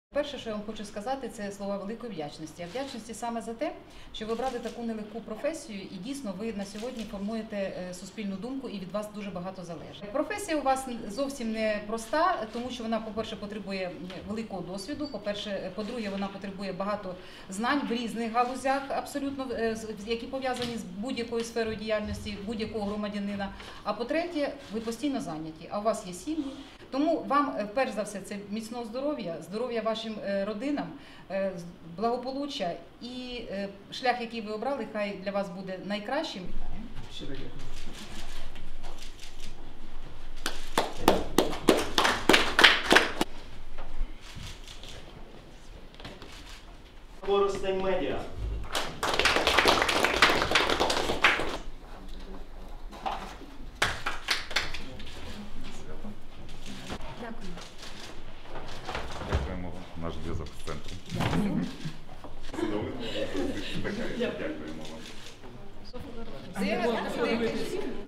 Перше, що я вам хочу сказати, це слова великої вдячності. Вдячності саме за те, що ви обрали таку нелегку професію і дійсно ви на сьогодні формуєте суспільну думку і від вас дуже багато залежить. Професія у вас зовсім не проста, тому що вона, по-перше, потребує великого досвіду, по-друге, вона потребує багато знань в різних галузях, абсолютно, які пов'язані з будь-якою сферою діяльності будь-якого громадянина. А по-третє, ви постійно зайняті, а у вас є сім'ї. Тому вам, перш за все, це міцного здоров'я, здоров'я вашим родинам, благополуччя і шлях, який ви обрали, хай для вас буде найкращим. Щиро дякую. Коростень медіа. Дякую. Дякуємо вам. Наш зв'язок з центром. Дякуємо вам. Дякую.